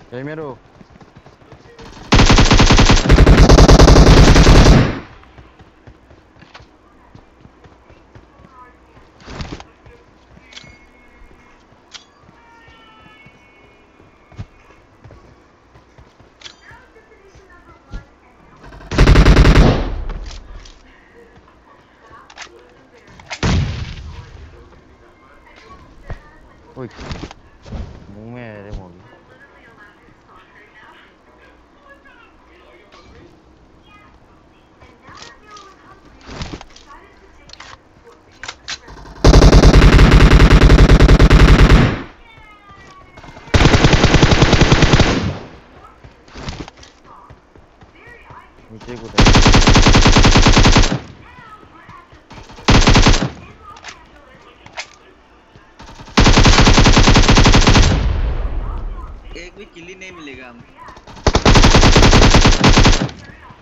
यही मेरो ओए मुंह में है रे मोगी नीचे कूदा एक भी किल ही नहीं मिलेगा हम